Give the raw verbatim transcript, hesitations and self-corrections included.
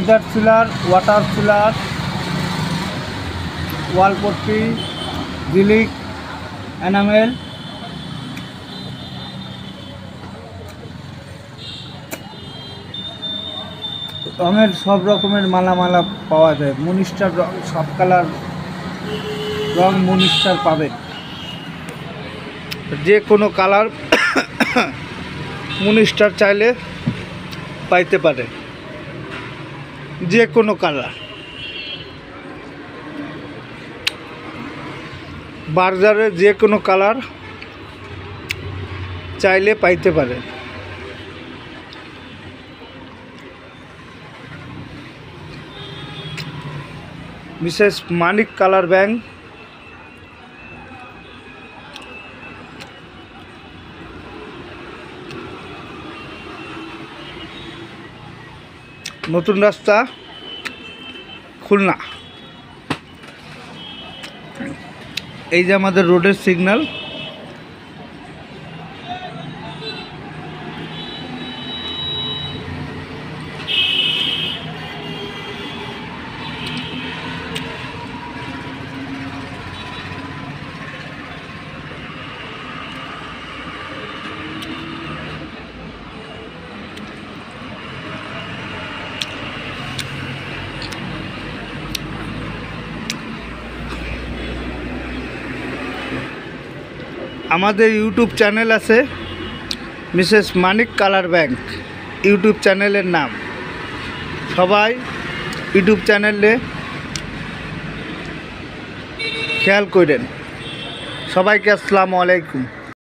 Leather sealer, water sealer, ওয়ালপট্টি, জিলিক, enamel, রঙের সব রকমের মালামালা পাওয়া যায়। মনিস্টার রং, সব কালার রং মনিস্টার পাবেন। যে কোনো কালার মনিস্টার চাইলে পাইতে পারে, যে কোনো কালার। বার্জারের যে কোনো কালার চাইলে পাইতে পারে। মিসেস মানিক কালার ব্যাংক, নতুন রাস্তা, খুলনা। এই যে আমাদের রোডের সিগন্যাল। আমাদের ইউটিউব চ্যানেল আছে, Mrs Manik colour bank YouTube চ্যানেলের নাম। সবাই ইউটিউব চ্যানেলে খেয়াল করেন। সবাইকে আসসালামু আলাইকুম।